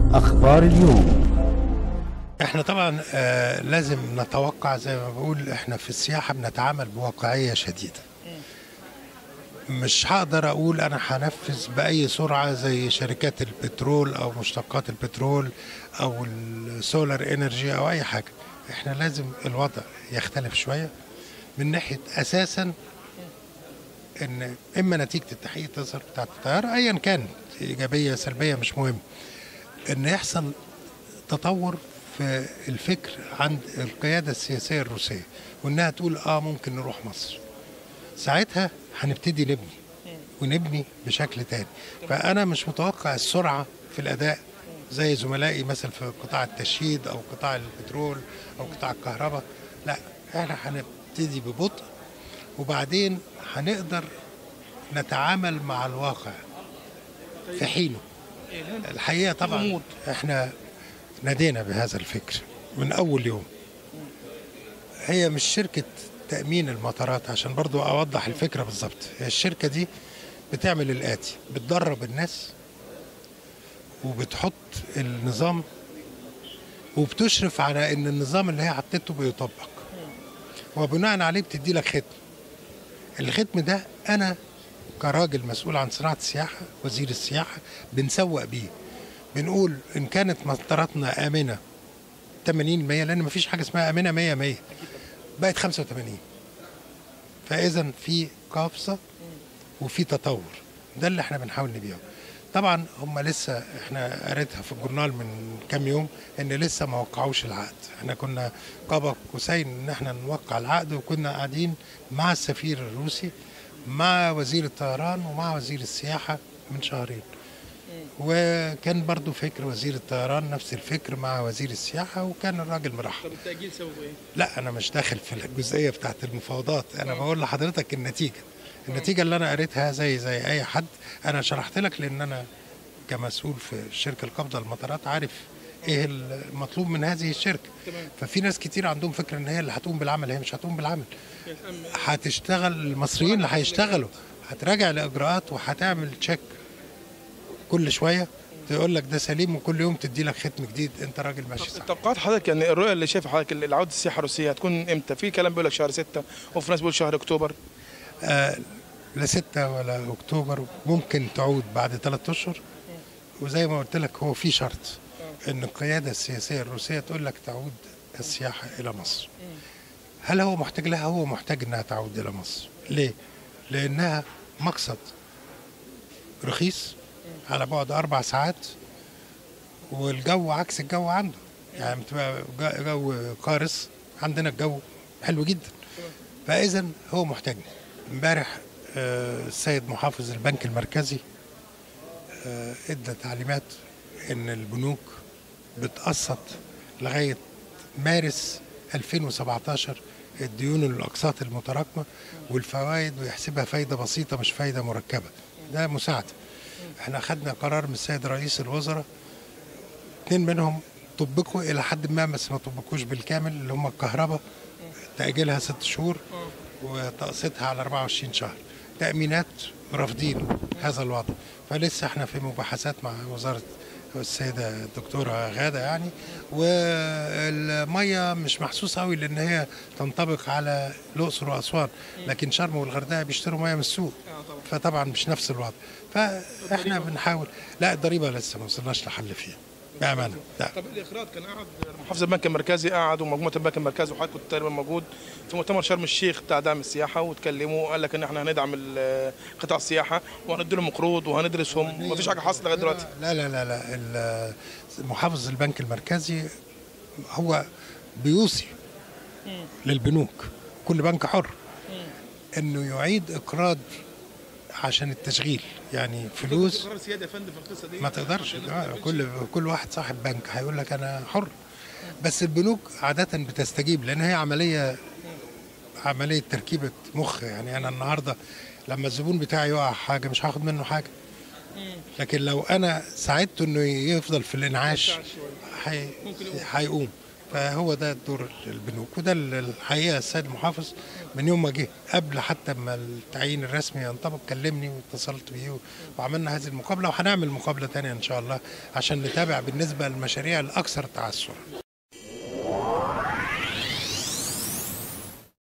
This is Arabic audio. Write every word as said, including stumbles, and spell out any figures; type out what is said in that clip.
أخبار اليوم. احنا طبعا آه لازم نتوقع، زي ما بقول احنا في السياحة بنتعامل بواقعية شديدة. مش هقدر اقول انا هنفذ بأي سرعة زي شركات البترول او مشتقات البترول او السولار انرجي او اي حاجة. احنا لازم الوضع يختلف شوية من ناحية اساسا ان اما نتيجة التحقيق تظهر بتاعت الطيارة ايا كان، ايجابية سلبية مش مهم، ان يحصل تطور في الفكر عند القيادة السياسية الروسية، وإنها تقول آه ممكن نروح مصر. ساعتها هنبتدي نبني ونبني بشكل تاني. فأنا مش متوقع السرعة في الأداء زي زملائي مثلا في قطاع التشييد أو قطاع البترول أو قطاع الكهرباء. لا، احنا هنبتدي ببطء وبعدين هنقدر نتعامل مع الواقع في حينه. الحقيقة طبعا احنا نادينا بهذا الفكر من أول يوم. هي مش شركة تأمين المطارات، عشان برضو أوضح الفكرة بالظبط. هي الشركة دي بتعمل الآتي: بتدرب الناس وبتحط النظام وبتشرف على أن النظام اللي هي حطته بيطبق، وبناء عليه بتدي لك ختم. الختم ده أنا كراجل مسؤول عن صناعة السياحة، وزير السياحة، بنسوق بيه. بنقول إن كانت مطاراتنا آمنة ثمانين بالمية، لأن مفيش حاجة اسمها آمنة مية بالمية، بقت خمسة وثمانين، فإذا في قفزة وفي تطور. ده اللي احنا بنحاول نبيعه. طبعا هم لسه، احنا قريتها في الجورنال من كام يوم ان لسه ما وقعوش العقد. احنا كنا قاب قوسين ان احنا نوقع العقد، وكنا قاعدين مع السفير الروسي مع وزير الطيران ومع وزير السياحة من شهرين، وكان برضو فكر وزير الطيران نفس الفكر مع وزير السياحة، وكان الراجل مرحب. طب التأجيل سببه ايه؟ لا، أنا مش داخل في الجزئية بتاعت المفاوضات، أنا بقول لحضرتك النتيجة. النتيجة اللي أنا قريتها زي زي أي حد. أنا شرحت لك لأن أنا كمسؤول في الشركة القابضة للمطارات عارف إيه المطلوب من هذه الشركة. ففي ناس كتير عندهم فكرة إن هي اللي هتقوم بالعمل. هي مش هتقوم بالعمل، هتشتغل المصريين اللي هيشتغلوا، هتراجع الإجراءات وهتعمل تشيك كل شوية، تقول لك ده سليم، وكل يوم تدي لك ختم جديد. انت راجل ماشي صح. توقعات حضرتك يعني الرؤيه اللي شايفها حضرتك العوده السياحه الروسيه هتكون امتى؟ في كلام بيقول لك شهر ستة، وفي ناس بيقول شهر اكتوبر. آه لا ستة ولا اكتوبر، ممكن تعود بعد ثلاثة اشهر. وزي ما قلت لك هو في شرط ان القياده السياسيه الروسيه تقول لك تعود السياحه الى مصر. هل هو محتاج لها؟ هو محتاج انها تعود الى مصر. ليه؟ لانها مقصد رخيص على بعد اربع ساعات، والجو عكس الجو عنده. يعني بتبقى جو قارس، عندنا الجو حلو جدا. فاذا هو محتاجنا. امبارح آه السيد محافظ البنك المركزي آه ادى تعليمات ان البنوك بتقسط لغايه مارس ألفين وسبعتاشر الديون الاقساط المتراكمه والفوائد، ويحسبها فايده بسيطه مش فايده مركبه. ده مساعده. احنا اخذنا قرار من السيد رئيس الوزراء، اثنين منهم طبقوا الى حد ما بس ما طبقوش بالكامل، اللي هم الكهرباء تاجيلها ست شهور وتقسيطها على أربعة وعشرين شهر. تامينات رافضين هذا الوضع، فلسه احنا في مباحثات مع وزاره السيده الدكتوره غاده يعني. والميه مش محسوسه قوي لان هي تنطبق على الاقصر واسوان، لكن شرم والغردقه بيشتروا ميه من السوق، فطبعا مش نفس الوضع. فاحنا بنحاول. لا، الضريبه لسه ما وصلناش لحل فيها بامانه. لا. طب الاخراج كان قاعد محافظ البنك المركزي، قعد ومجموعه البنك المركزي وحضرتك كنت تقريبا موجود في مؤتمر شرم الشيخ بتاع دعم السياحه، واتكلموا وقال لك ان احنا هندعم قطاع السياحه وهندي لهم قروض وهندرسهم. مفيش حاجه حصلت لغايه دلوقتي. لا لا لا لا محافظ البنك المركزي هو بيوصي للبنوك، كل بنك حر، انه يعيد اقراض عشان التشغيل، يعني فلوس. قرار سيادي يا فندم في القصه دي ما تقدرش. كل كل واحد صاحب بنك هيقول لك انا حر، بس البنوك عاده بتستجيب لان هي عمليه عمليه تركيبه مخ. يعني انا النهارده لما الزبون بتاعي يقع حاجه مش هاخد منه حاجه، لكن لو انا ساعدته انه يفضل في الانعاش هيقوم. فهو ده دور البنوك، وده الحقيقه السيد المحافظ من يوم ما جه قبل حتى ما التعيين الرسمي ينطبق كلمني واتصلت بيه وعملنا هذه المقابله، وهنعمل مقابله ثانيه ان شاء الله عشان نتابع بالنسبه للمشاريع الاكثر تعثرا.